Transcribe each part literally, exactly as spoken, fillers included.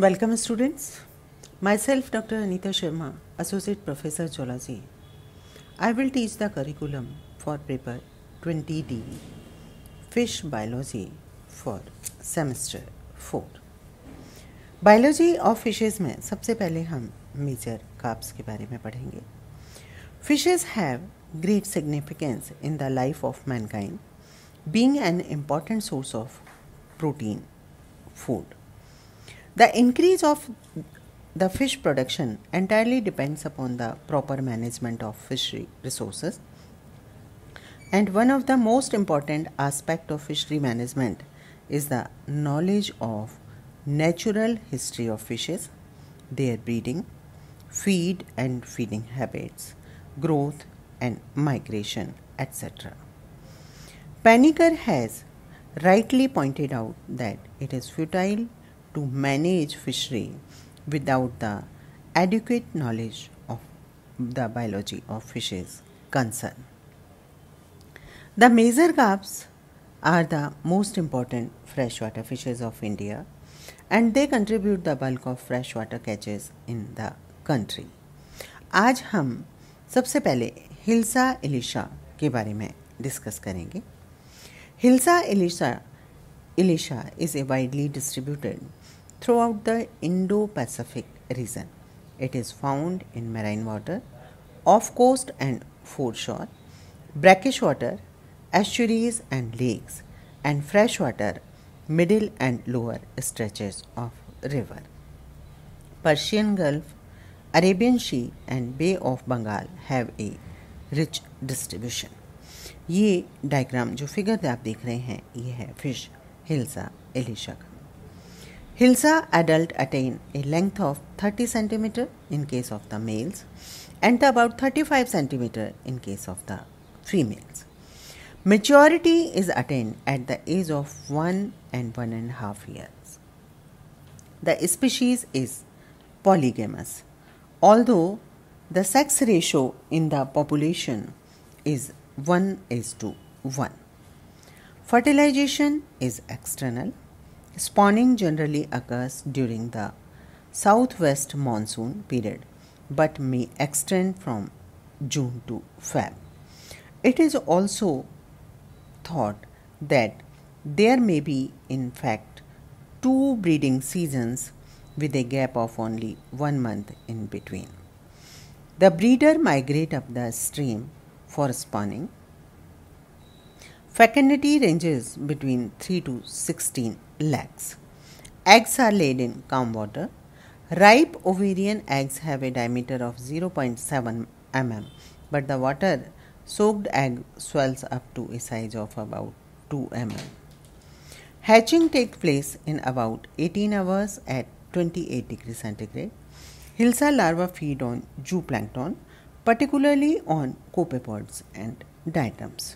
Welcome students. Myself Doctor Anita Sharma, Associate Professor Zoology. I will teach the curriculum for paper twenty D Fish Biology for semester four. Biology of fishes में सबसे पहले हम major carps के बारे में पढ़ेंगे. Fishes have great significance in the life of mankind, being an important source of protein food. The increase of the fish production entirely depends upon the proper management of fishery resources, and one of the most important aspects of fishery management is the knowledge of natural history of fishes, their breeding, feed and feeding habits, growth and migration, et cetera. Paniker has rightly pointed out that it is futile to manage fishery without the adequate knowledge of the biology of fishes concerned. The major carps are the most important freshwater fishes of India, and they contribute the bulk of freshwater catches in the country. आज हम सबसे पहले हिल्सा इलिशा के बारे में discuss करेंगे. Hilsa ilisha ilisha is a widely distributed throughout the Indo-Pacific region. It is found in marine water, off coast and foreshore, brackish water, estuaries and lakes, and freshwater, middle and lower stretches of river. Persian Gulf, Arabian Sea and Bay of Bengal have a rich distribution. ये diagram जो figure आप देख रहे हैं ये है fish hilsa इलिशा का. Hilsa adult attain a length of thirty centimeter in case of the males and about thirty-five centimeter in case of the females. Maturity is attained at the age of one and one and a half years. The species is polygamous, although the sex ratio in the population is one is to one. Fertilization is external. Spawning generally occurs during the southwest monsoon period but may extend from June to Feb. It is also thought that there may be in fact two breeding seasons with a gap of only one month in between. The breeder migrate up the stream for spawning. Fecundity ranges between three to sixteen lakhs. Eggs are laid in calm water. Ripe ovarian eggs have a diameter of zero point seven millimeters, but the water soaked egg swells up to a size of about two millimeters. Hatching takes place in about eighteen hours at twenty-eight degrees centigrade. Hilsa larvae feed on zooplankton, particularly on copepods and diatoms.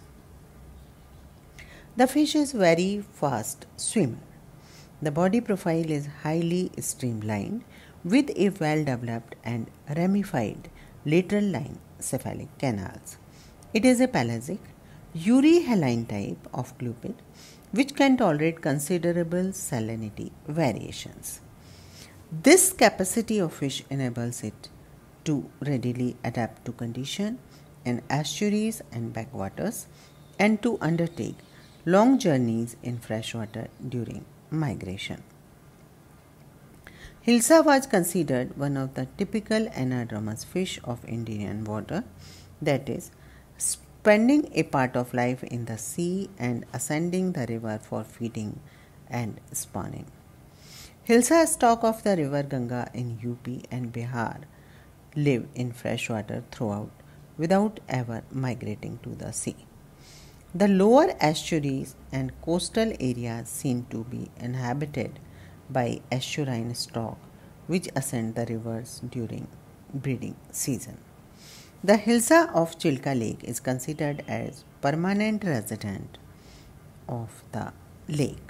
The fish is very fast swimmer. The body profile is highly streamlined with a well-developed and ramified lateral line cephalic canals. It is a pelagic, euryhaline type of clupid which can tolerate considerable salinity variations. This capacity of fish enables it to readily adapt to conditions in estuaries and backwaters and to undertake long journeys in freshwater during migration. Hilsa was considered one of the typical anadromous fish of Indian water, that is, spending a part of life in the sea and ascending the river for feeding and spawning. Hilsa stock of the river Ganga in U P and Bihar live in freshwater throughout without ever migrating to the sea. The lower estuaries and coastal areas seem to be inhabited by estuarine stock which ascend the rivers during breeding season. The Hilsa of Chilka Lake is considered as permanent resident of the lake.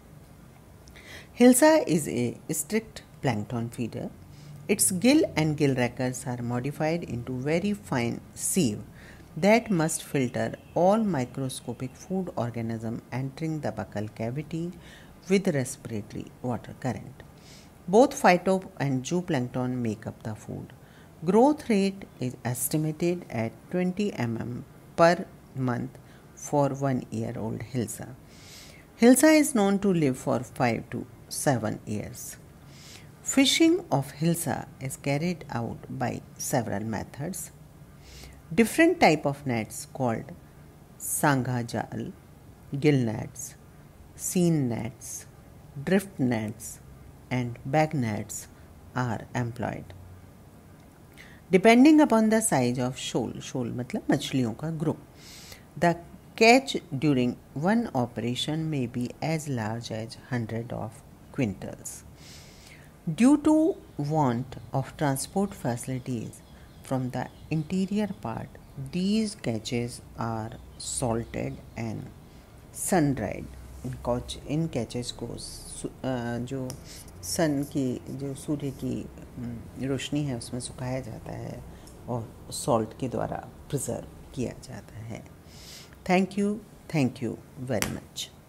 Hilsa is a strict plankton feeder. Its gill and gill rackers are modified into very fine sieve that must filter all microscopic food organisms entering the buccal cavity with respiratory water current. Both phyto and zooplankton make up the food. Growth rate is estimated at twenty millimeters per month for one year old Hilsa. Hilsa is known to live for five to seven years. Fishing of Hilsa is carried out by several methods. Different type of nets called sangha jal, gill nets, seine nets, drift nets and bag nets are employed. Depending upon the size of shoal, shoal मतलब मछलियों का group, the catch during one operation may be as large as one hundred of quintals. Due to want of transport facilities from the interior part, these catches are salted and sun dried. इन catches को जो सन की जो सूर्य की रोशनी है उसमें सुखाया जाता है और सॉल्ट के द्वारा प्रिजर्व किया जाता है. Thank you thank you very much.